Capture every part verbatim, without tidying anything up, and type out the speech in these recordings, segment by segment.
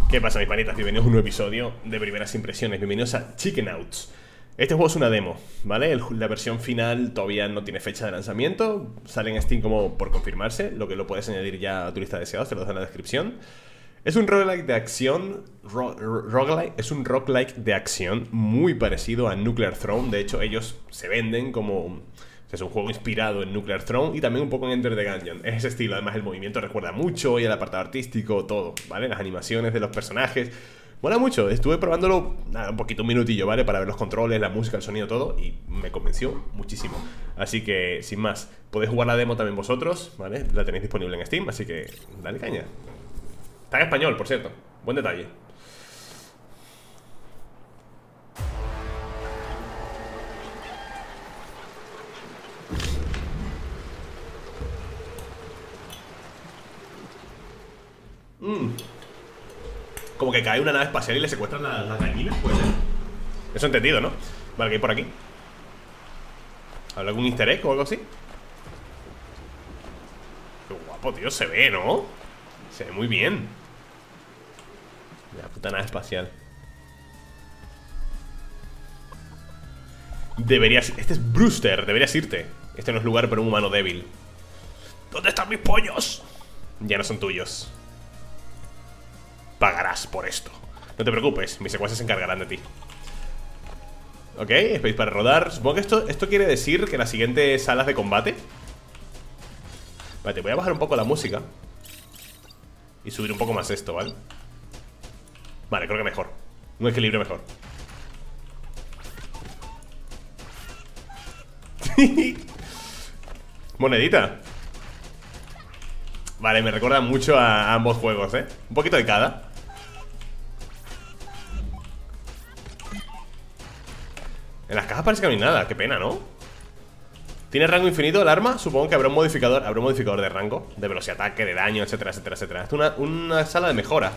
¿Qué pasa, mis panitas? Bienvenidos a un nuevo episodio de Primeras Impresiones. Bienvenidos a Chickenauts. Este juego es una demo, ¿vale? El, la versión final todavía no tiene fecha de lanzamiento. Sale en Steam como por confirmarse, lo que lo puedes añadir ya a tu lista de deseados, te lo dejo en la descripción. Es un roguelike de acción, ro, ro, roguelike, es un roguelike de acción muy parecido a Nuclear Throne. De hecho, ellos se venden como... Es un juego inspirado en Nuclear Throne y también un poco en Enter the Gungeon. Es ese estilo, además el movimiento recuerda mucho y el apartado artístico, todo, ¿vale? Las animaciones de los personajes. Mola mucho, estuve probándolo nada, un poquito, un minutillo, ¿vale? Para ver los controles, la música, el sonido, todo. Y me convenció muchísimo. Así que, sin más, podéis jugar la demo también vosotros, ¿vale? La tenéis disponible en Steam, así que dale caña. Está en español, por cierto, buen detalle. Mm. Como que cae una nave espacial y le secuestran las, las gallinas, puede ser. Eso entendido, ¿no? Vale, ¿qué hay por aquí? ¿Habrá algún easter egg o algo así? Qué guapo, tío, se ve, ¿no? Se ve muy bien. La puta nave espacial. Deberías... Este es Brewster, deberías irte. Este no es lugar para un humano débil. ¿Dónde están mis pollos? Ya no son tuyos. Pagarás por esto. No te preocupes, mis secuaces se encargarán de ti. Ok, space para rodar. Supongo que esto, esto quiere decir que las siguientes salas de combate. Vale, te voy a bajar un poco la música y subir un poco más esto, ¿vale? Vale, creo que mejor. Un equilibrio mejor. Monedita. Vale, me recuerda mucho a ambos juegos, ¿eh? Un poquito de cada. En las cajas parece que no hay nada, qué pena, ¿no? ¿Tiene rango infinito el arma? Supongo que habrá un modificador. Habrá un modificador de rango, de velocidad de ataque, de daño, etcétera, etcétera, etcétera. Esto es una, una sala de mejora.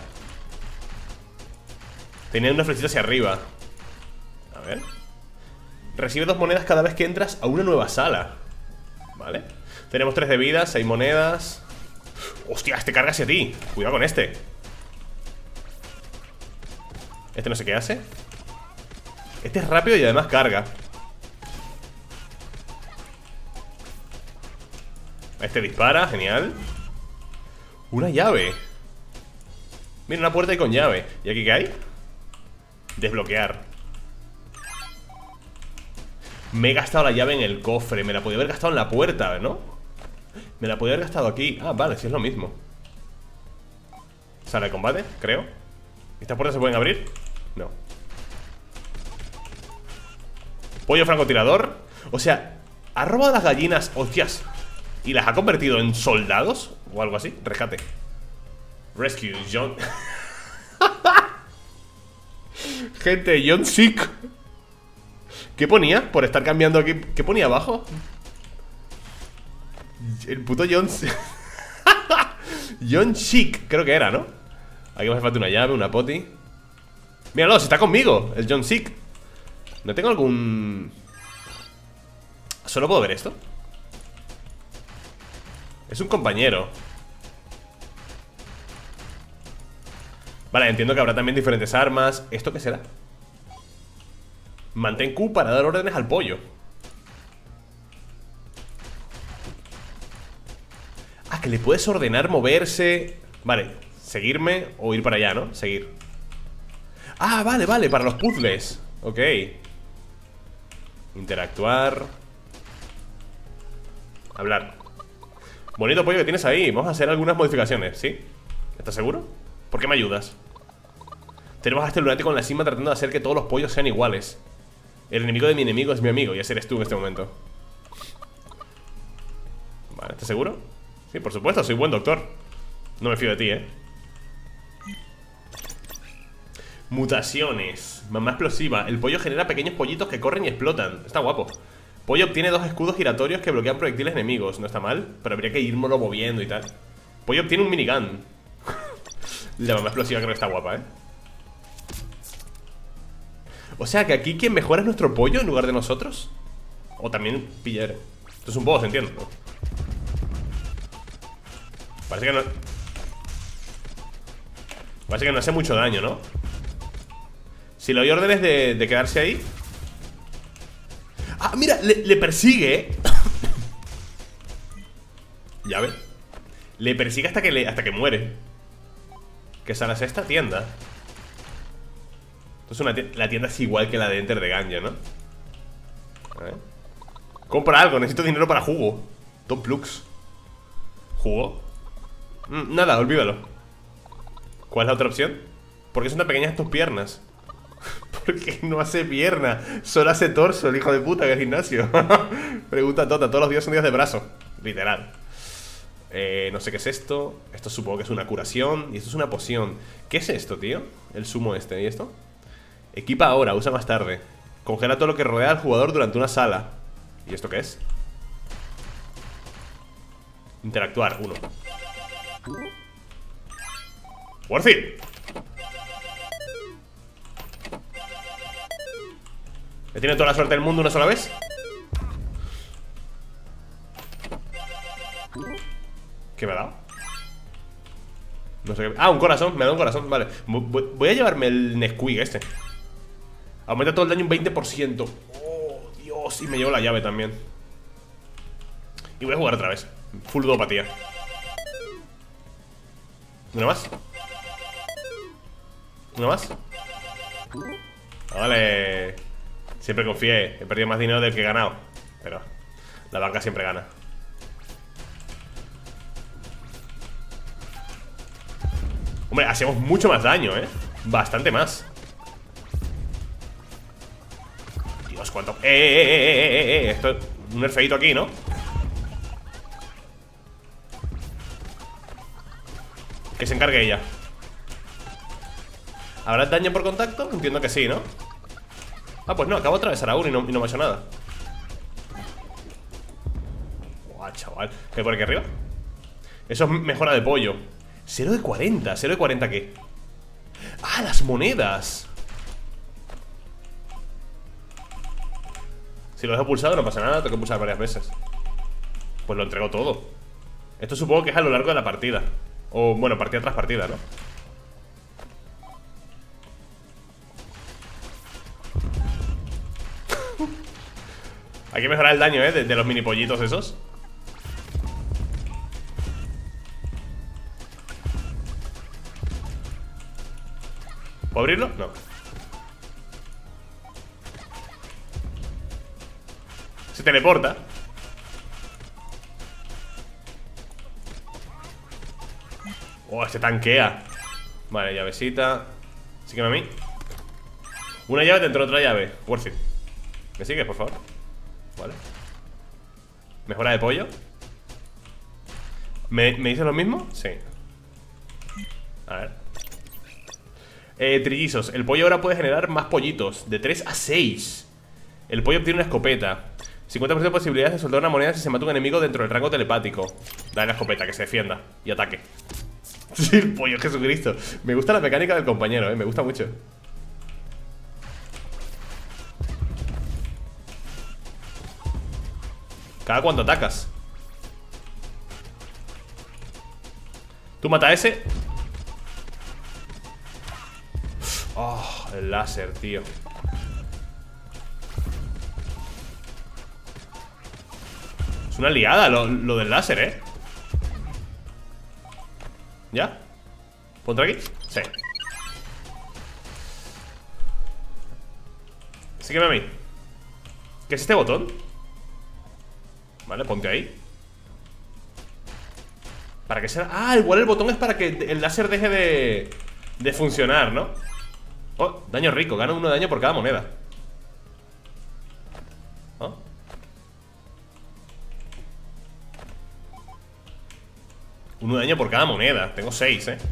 Tenía una flechita hacia arriba. A ver. Recibe dos monedas cada vez que entras a una nueva sala. Vale. Tenemos tres de vida, seis monedas. Hostia, este carga hacia ti. Cuidado con este. Este no sé qué hace. Este es rápido y además carga. Este dispara, genial. Una llave. Mira, una puerta y con llave. ¿Y aquí qué hay? Desbloquear. Me he gastado la llave en el cofre. Me la podía haber gastado en la puerta, ¿no? Me la podía haber gastado aquí. Ah, vale, sí es lo mismo. Sala de combate, creo. ¿Estas puertas se pueden abrir? No. Pollo francotirador. O sea, ha robado las gallinas, hostias, y las ha convertido en soldados o algo así. Rescate. Rescue, John. Gente, John Sick. ¿Qué ponía? Por estar cambiando aquí. ¿Qué ponía abajo? El puto John John Chic, creo que era, ¿no? Aquí me hace falta una llave, una poti. Míralo, si está conmigo, el John Sick. ¿No tengo algún...? ¿Solo puedo ver esto? Es un compañero. Vale, entiendo que habrá también diferentes armas. ¿Esto qué será? Mantén Q para dar órdenes al pollo. Ah, que le puedes ordenar moverse. Vale, seguirme o ir para allá, ¿no? Seguir. Ah, vale, vale, para los puzzles. Ok. Interactuar. Hablar. Bonito pollo que tienes ahí. Vamos a hacer algunas modificaciones, ¿sí? ¿Estás seguro? ¿Por qué me ayudas? Tenemos a este lunático en la cima tratando de hacer que todos los pollos sean iguales. El enemigo de mi enemigo es mi amigo, y ese eres tú en este momento. Vale, ¿estás seguro? Sí, por supuesto, soy buen doctor. No me fío de ti, ¿eh? Mutaciones. Mamá explosiva. El pollo genera pequeños pollitos que corren y explotan. Está guapo. Pollo obtiene dos escudos giratorios que bloquean proyectiles enemigos. No está mal, pero habría que irmoslo moviendo y tal. Pollo obtiene un minigun. La mamá explosiva creo que está guapa, ¿eh? O sea que aquí quien mejora es nuestro pollo en lugar de nosotros. O también pillar. Esto es un boss, entiendo. Parece que no... Parece que no hace mucho daño, ¿no? Si le doy órdenes de, de quedarse ahí. Ah, mira, le, le persigue, ¿eh? Ya ve. Le persigue hasta que, le, hasta que muere. ¿Qué sala es esta? Tienda. Entonces una tienda, la tienda es igual que la de Enter the Gungeon, ¿no? A ver. Compra algo, necesito dinero para jugo. Top Lux. ¿Jugo? Mm, nada, olvídalo. ¿Cuál es la otra opción? ¿Por qué son tan pequeñas tus piernas? Porque no hace pierna, solo hace torso, el hijo de puta, que el gimnasio. Pregunta Tota, todos los días son días de brazo. Literal. Eh, no sé qué es esto. Esto supongo que es una curación. Y esto es una poción. ¿Qué es esto, tío? El sumo este. ¿Y esto? Equipa ahora, usa más tarde. Congela todo lo que rodea al jugador durante una sala. ¿Y esto qué es? Interactuar, uno. Worth it. ¿Le tiene toda la suerte del mundo una sola vez? ¿Qué me ha dado? No sé qué... Ah, un corazón, me ha dado un corazón, vale. Voy a llevarme el Nesquik este. Aumenta todo el daño un veinte por ciento. Oh, Dios, y me llevo la llave también. Y voy a jugar otra vez. Full ludopatía. ¿Una más? ¿Una más? Vale. Siempre confié, he perdido más dinero del que he ganado. Pero la banca siempre gana. Hombre, hacemos mucho más daño, ¿eh? Bastante más. Dios, cuánto... ¡Eh, eh, eh, eh, eh, eh! Esto es un nerfeito aquí, ¿no? Que se encargue ella. ¿Habrá daño por contacto? Entiendo que sí, ¿no? Ah, pues no, acabo de atravesar a uno y no, y no me ha hecho nada. Buah, chaval. ¿Qué hay por aquí arriba? Eso es mejora de pollo. Cero de cuarenta, ¿cero de cuarenta qué? ¡Ah, las monedas! Si lo dejo pulsado no pasa nada, tengo que pulsar varias veces. Pues lo entrego todo. Esto supongo que es a lo largo de la partida. O, bueno, partida tras partida, ¿no? Hay que mejorar el daño, ¿eh? De, de los mini pollitos esos. ¿Puedo abrirlo? No. Se teleporta. Oh, este tanquea. Vale, llavecita. Sígueme a mí. Una llave dentro de otra llave. Worth it. ¿Me sigues, por favor? Vale. Mejora de pollo. ¿Me, ¿me dices lo mismo? Sí. A ver. Eh, trillizos. El pollo ahora puede generar más pollitos. De tres a seis. El pollo obtiene una escopeta. cincuenta por ciento de posibilidades de soltar una moneda si se mata un enemigo dentro del rango telepático. Dale la escopeta, que se defienda y ataque. Sí, el pollo, Jesucristo. Me gusta la mecánica del compañero, eh. Me gusta mucho. ¿Cada cuánto atacas? Tú mata a ese. Oh, el láser, tío. Es una liada lo, lo del láser, ¿eh? ¿Ya? ¿Ponte aquí? Sí. Sígueme a mí. ¿Qué es este botón? Vale, ponte ahí. ¿Para qué será? Ah, igual el botón es para que el láser deje de, de funcionar, ¿no? Oh, daño rico, gana uno de daño por cada moneda. ¿Oh? Uno de daño por cada moneda. Tengo seis, eh.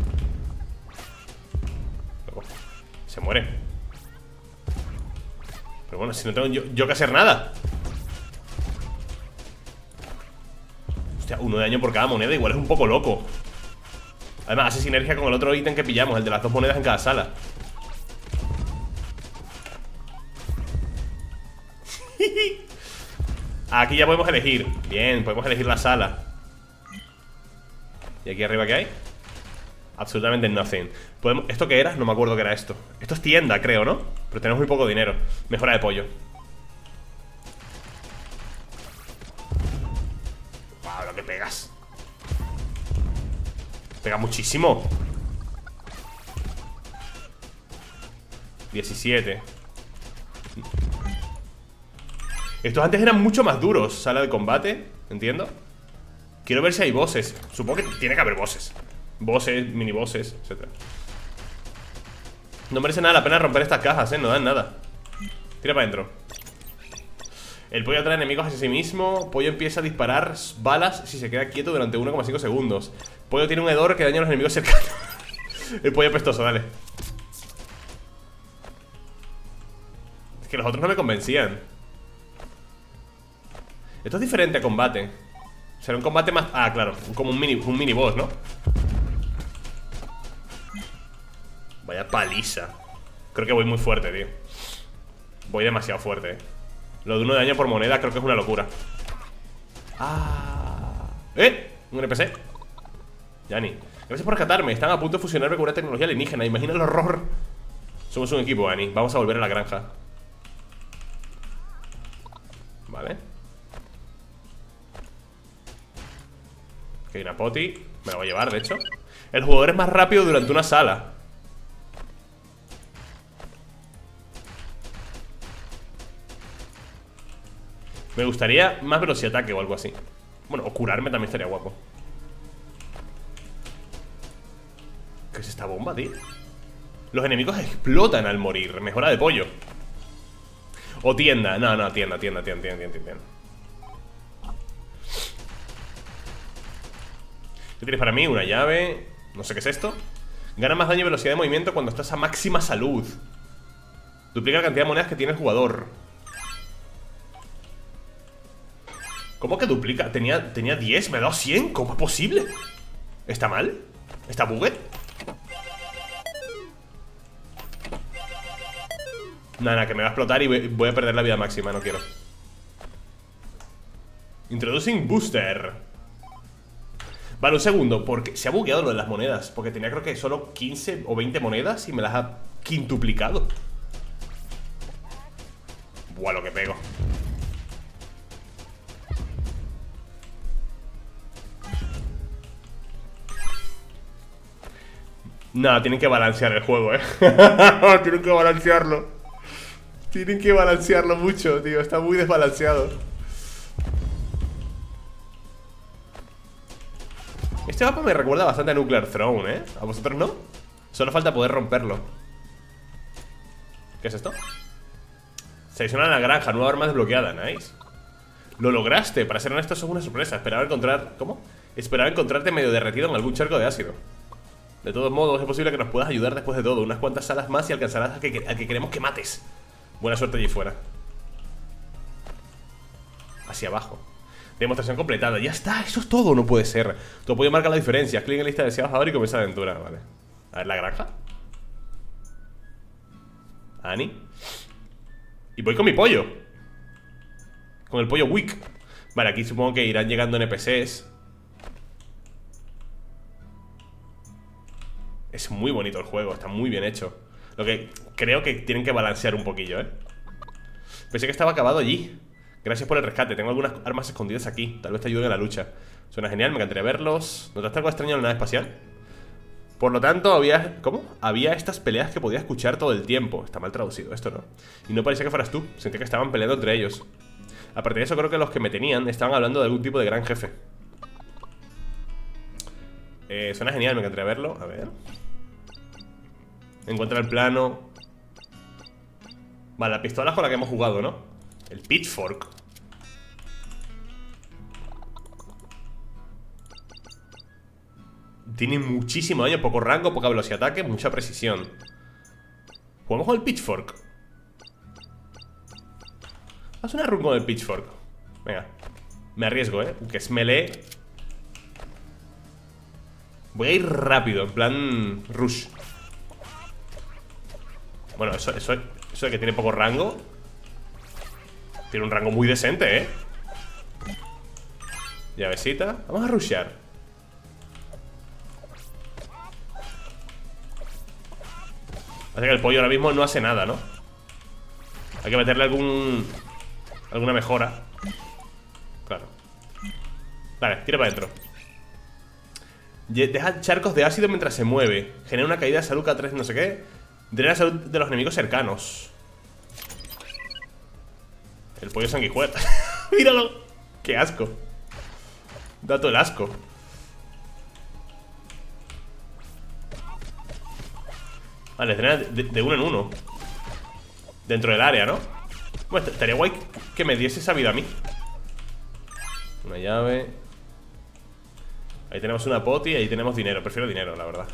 Se muere. Pero bueno, si no tengo yo, yo que hacer nada. Hostia, uno de daño por cada moneda. Igual es un poco loco. Además, hace sinergia con el otro ítem que pillamos, el de las dos monedas en cada sala. Aquí ya podemos elegir. Bien, podemos elegir la sala. ¿Y aquí arriba qué hay? Absolutamente nothing. ¿Podemos... ¿Esto qué era? No me acuerdo qué era esto. Esto es tienda, creo, ¿no? Pero tenemos muy poco dinero. Mejora de pollo. Wow, lo que pegas. Pega muchísimo. diecisiete. Estos antes eran mucho más duros. Sala de combate, entiendo. Quiero ver si hay bosses. Supongo que tiene que haber bosses. Bosses, mini bosses, etcétera. No merece nada la pena romper estas cajas, eh, no dan nada. Tira para adentro. El pollo atrae enemigos hacia sí mismo. Pollo empieza a disparar balas si se queda quieto durante uno coma cinco segundos. Pollo tiene un hedor que daña a los enemigos cercanos. El pollo apestoso, dale. Es que los otros no me convencían. Esto es diferente a combate. Será un combate más... Ah, claro, como un mini, un mini boss, ¿no? Vaya paliza. Creo que voy muy fuerte, tío. Voy demasiado fuerte, eh. Lo de uno de daño por moneda creo que es una locura. Ah. ¡Eh! Un N P C. Yani, gracias por rescatarme. Están a punto de fusionarme con una tecnología alienígena. Imagina el horror. Somos un equipo, Yani. Vamos a volver a la granja. Vale. Aquí hay una poti. Me la voy a llevar, de hecho. El jugador es más rápido durante una sala. Me gustaría más velocidad de ataque o algo así. Bueno, o curarme también estaría guapo. ¿Qué es esta bomba, tío? Los enemigos explotan al morir. Mejora de pollo. O tienda. No, no, tienda, tienda, tienda, tienda, tienda, tienda. ¿Qué tienes para mí? Una llave. No sé qué es esto. Gana más daño y velocidad de movimiento cuando estás a máxima salud. Duplica la cantidad de monedas que tiene el jugador. ¿Cómo que duplica? Tenía, tenía diez, me ha dado cien. ¿Cómo es posible? ¿Está mal? ¿Está bugged? Nada, nada, que me va a explotar y voy a perder la vida máxima. No quiero. Introducing booster. Vale, un segundo, porque se ha bugueado lo de las monedas. Porque tenía creo que solo quince o veinte monedas y me las ha quintuplicado. Buah, lo que pego. No, tienen que balancear el juego, eh. Tienen que balancearlo. Tienen que balancearlo mucho, tío. Está muy desbalanceado. Este mapa me recuerda bastante a Nuclear Throne, ¿eh? ¿A vosotros no? Solo falta poder romperlo. ¿Qué es esto? Selecciona la granja, nueva arma desbloqueada, nice. Lo lograste, para ser honesto, eso es una sorpresa. Esperaba encontrar... ¿Cómo? Esperaba encontrarte medio derretido en algún charco de ácido. De todos modos, es posible que nos puedas ayudar después de todo. Unas cuantas salas más y alcanzarás al que, al que queremos que mates. Buena suerte allí fuera. Hacia abajo. Demostración completada. Ya está, eso es todo, no puede ser. Tu apoyo marca la diferencia. Clic en la lista de deseados ahora y comienza la aventura. Vale. A ver, la granja. Ani. Y voy con mi pollo. Con el pollo Wick. Vale, aquí supongo que irán llegando N P Cs. Es muy bonito el juego, está muy bien hecho. Lo que creo que tienen que balancear un poquillo, ¿eh? Pensé que estaba acabado allí. Gracias por el rescate, tengo algunas armas escondidas aquí. Tal vez te ayuden en la lucha. Suena genial, me encantaría verlos. ¿Notaste algo extraño en la nave espacial? Por lo tanto, había... ¿Cómo? Había estas peleas que podía escuchar todo el tiempo. Está mal traducido esto, ¿no? Y no parecía que fueras tú, sentí que estaban peleando entre ellos. Aparte de eso, creo que los que me tenían estaban hablando de algún tipo de gran jefe. Eh, suena genial, me encantaría verlo. A ver... Encuentra el plano. Vale, la pistola es con la que hemos jugado, ¿no? El pitchfork. Tiene muchísimo daño, poco rango, poca velocidad de ataque, mucha precisión. Jugamos con el pitchfork. Haz una run con el pitchfork. Venga. Me arriesgo, ¿eh? Que es melee. Voy a ir rápido, en plan rush. Bueno, eso, eso, eso de que tiene poco rango. Tiene un rango muy decente, ¿eh? Llavecita. Vamos a rushear. Así que el pollo ahora mismo no hace nada, ¿no? Hay que meterle algún... alguna mejora. Claro. Vale, tira para adentro. Deja charcos de ácido mientras se mueve. Genera una caída de salud cada tres no sé qué. Drena la salud de los enemigos cercanos. El pollo sanguijuela. Míralo. Qué asco. Da todo el asco. Vale, drena de, de uno en uno. Dentro del área, ¿no? Bueno, estaría guay que me diese esa vida a mí. Una llave. Ahí tenemos una poti y ahí tenemos dinero. Prefiero dinero, la verdad.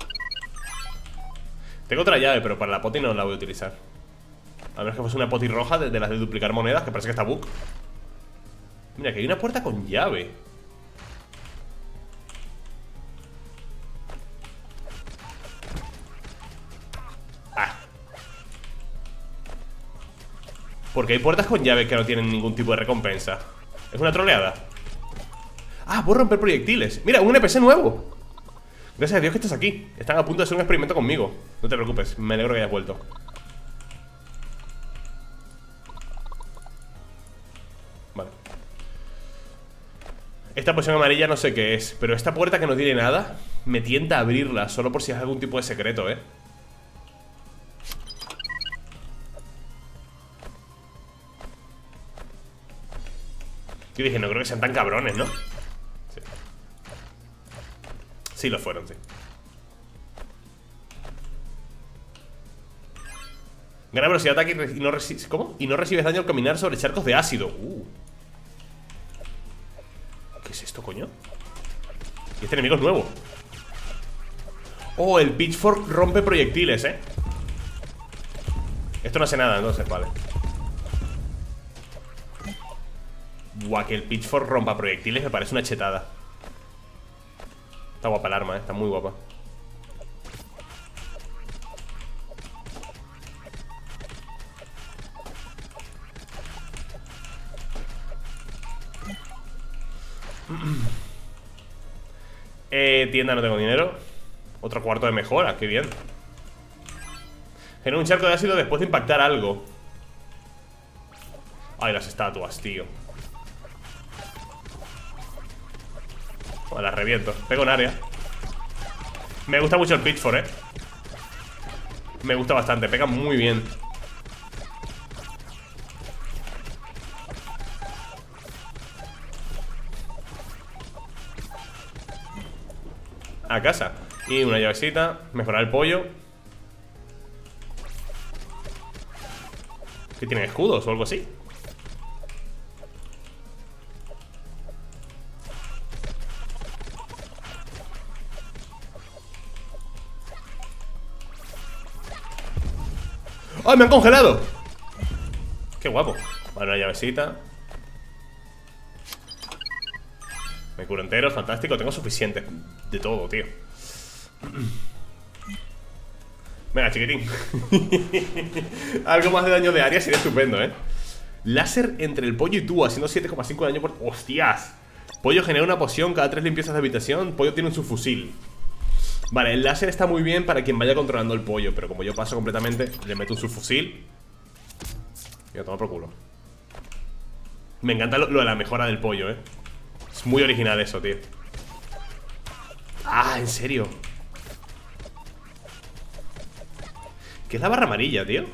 Tengo otra llave, pero para la poti no la voy a utilizar. A menos que fuese una poti roja de, de las de duplicar monedas, que parece que está bug. Mira, que hay una puerta con llave. Ah. Porque hay puertas con llave que no tienen ningún tipo de recompensa. ¿Es una troleada? Ah, puedo romper proyectiles. Mira, un N P C nuevo. Gracias a Dios que estás aquí. Están a punto de hacer un experimento conmigo. No te preocupes, me alegro que hayas vuelto. Vale. Esta poción amarilla no sé qué es, pero esta puerta que no tiene nada me tienta a abrirla, solo por si es algún tipo de secreto, ¿eh? Yo dije, no creo que sean tan cabrones, ¿no? Sí, sí lo fueron, sí. Gana velocidad de ataque y no recibes... ¿Cómo? Y no recibes daño al caminar sobre charcos de ácido. Uh. ¿Qué es esto, coño? Y este enemigo es nuevo. Oh, el Pitchfork rompe proyectiles, ¿eh? Esto no hace nada, entonces, vale. Buah, que el Pitchfork rompa proyectiles me parece una chetada. Está guapa el arma, ¿eh? Está muy guapa. Eh, tienda, no tengo dinero. Otro cuarto de mejora, qué bien. Genera un charco de ácido después de impactar algo. Ay, las estatuas, tío. Oh, las reviento, pego en área. Me gusta mucho el Pitchfork, eh. Me gusta bastante, pega muy bien. A casa. Y una llavecita. Mejorar el pollo. ¿Qué tienen escudos o algo así? ¡Ay, me han congelado! ¡Qué guapo! Vale, una llavecita. Me curo entero, fantástico. Tengo suficiente de todo, tío. Venga, chiquitín. Algo más de daño de área sería estupendo, ¿eh? Láser entre el pollo y tú, haciendo siete coma cinco de daño por... ¡Hostias! Pollo genera una poción cada tres limpiezas de habitación. Pollo tiene un subfusil. Vale, el láser está muy bien para quien vaya controlando el pollo, pero como yo paso completamente, le meto un subfusil y lo tomo por culo. Me encanta lo, lo de la mejora del pollo, ¿eh? Es muy original eso, tío. Ah, ¿en serio? ¿Qué es la barra amarilla, tío?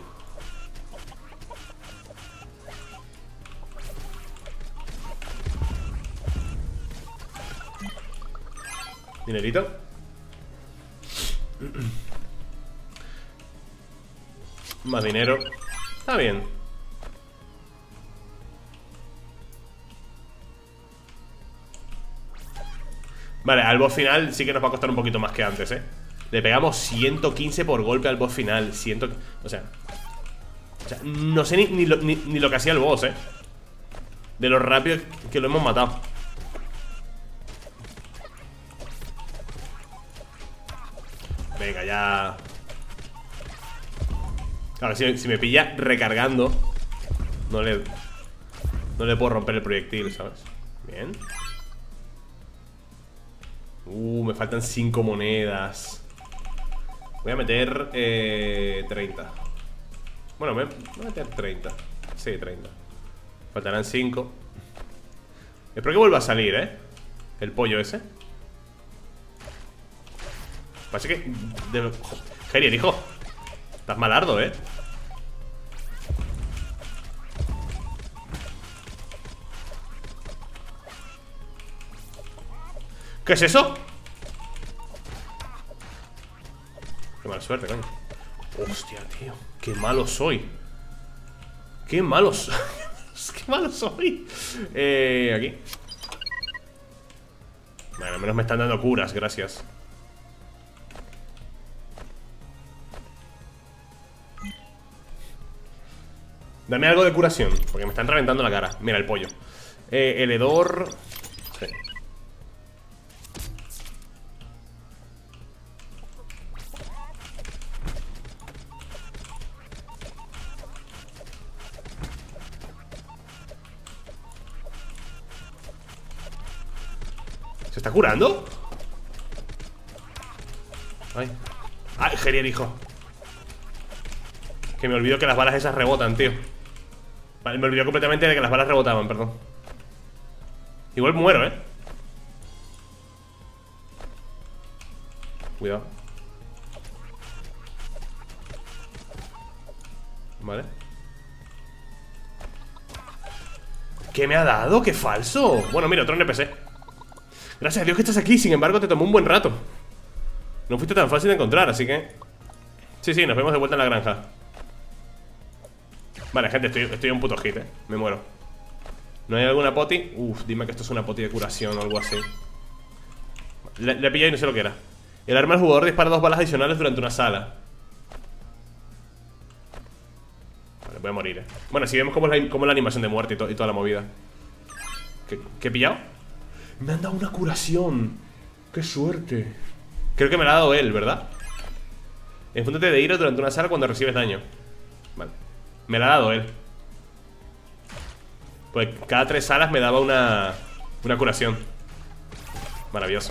Dinerito. Más dinero. Está bien. Vale, al boss final sí que nos va a costar un poquito más que antes, ¿eh? Le pegamos ciento quince por golpe al boss final. cien... O sea... O sea, no sé ni, ni, lo, ni, ni lo que hacía el boss, ¿eh? De lo rápido que lo hemos matado. Venga, ya. Claro, si, si me pilla recargando, no le No le puedo romper el proyectil, ¿sabes? Bien. Uh, me faltan cinco monedas. Voy a meter eh, treinta. Bueno, me voy a meter treinta. Sí, treinta. Faltarán cinco. Espero que vuelva a salir, ¿eh? El pollo ese. Parece que... De... Gerier, hijo. Estás malardo, ¿eh? ¿Qué es eso? Qué mala suerte, coño. Hostia, tío. Qué malo soy. Qué malo soy. Qué malo soy. Eh, aquí. Bueno, al menos me están dando curas, gracias. Dame algo de curación, porque me están reventando la cara. Mira, el pollo. Eh, el hedor... Sí. ¿Se está curando? Ay. Ay, Gerier, hijo. Que me olvido que las balas esas rebotan, tío. Vale, me olvidó completamente de que las balas rebotaban, perdón. Igual muero, ¿eh? Cuidado. Vale. ¿Qué me ha dado? ¡Qué falso! Bueno, mira, otro N P C. Gracias a Dios que estás aquí, sin embargo te tomó un buen rato. No fuiste tan fácil de encontrar, así que... Sí, sí, nos vemos de vuelta en la granja. Vale, gente, estoy, estoy un puto hit, eh. Me muero. ¿No hay alguna poti? Uf, dime que esto es una poti de curación o algo así. Le, le he pillado y no sé lo que era. El arma del jugador dispara dos balas adicionales durante una sala. Vale, voy a morir, eh. Bueno, si vemos cómo es la, cómo es la animación de muerte y, to, y toda la movida. ¿Qué, ¿Qué he pillado? Me han dado una curación. ¡Qué suerte! Creo que me la ha dado él, ¿verdad? Enfúndete de ira durante una sala cuando recibes daño. Vale. Me la ha dado él. Pues cada tres salas me daba una Una curación. Maravilloso.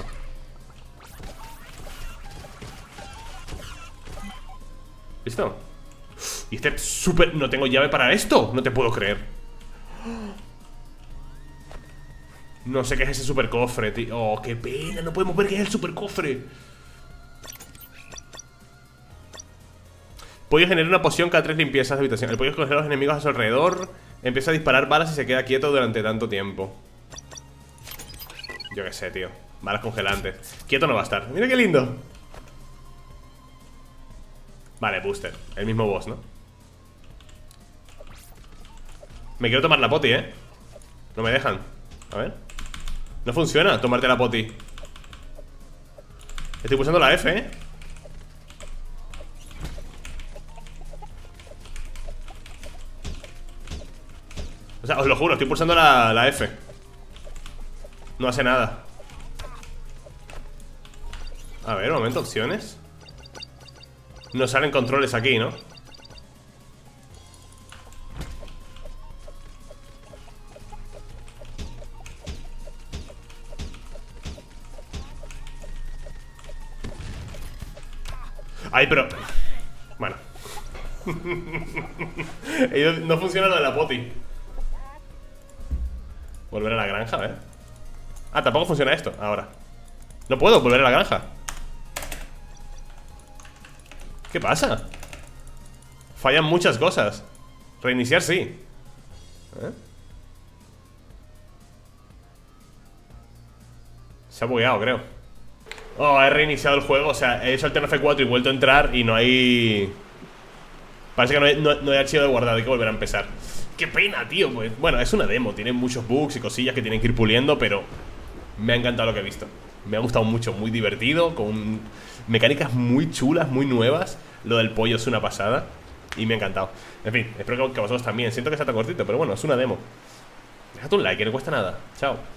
¿Listo? Y este súper... No tengo llave para esto. No te puedo creer. No sé qué es ese super cofre, tío. Oh, qué pena. No podemos ver qué es el super cofre. Pollo genera una poción cada tres limpiezas de habitación. El pollo congela a los enemigos a su alrededor. Empieza a disparar balas y se queda quieto durante tanto tiempo. Yo qué sé, tío. Balas congelantes. Quieto no va a estar. Mira qué lindo. Vale, booster. El mismo boss, ¿no? Me quiero tomar la poti, ¿eh? No me dejan. A ver. No funciona tomarte la poti. Estoy pulsando la F, ¿eh? O sea, os lo juro, estoy pulsando la, la F. No hace nada. A ver, un momento, opciones. No salen controles aquí, ¿no? Ay, pero... Bueno. No funciona lo de la poti. Volver a la granja, a ver. Ah, tampoco funciona esto, ahora. No puedo volver a la granja. ¿Qué pasa? Fallan muchas cosas. Reiniciar sí. ¿Eh? Se ha bugueado, creo. Oh, he reiniciado el juego. O sea, he hecho el F cuatro y vuelto a entrar y no hay... Parece que no hay, no, no hay archivo de guardado. Hay que volver a empezar. Qué pena, tío, pues. Bueno, es una demo. Tiene muchos bugs y cosillas que tienen que ir puliendo, pero me ha encantado lo que he visto. Me ha gustado mucho, muy divertido, con mecánicas muy chulas, muy nuevas. Lo del pollo es una pasada y me ha encantado. En fin, espero que a vosotros también. Siento que sea tan cortito, pero bueno, es una demo. Déjate un like, que no cuesta nada. Chao.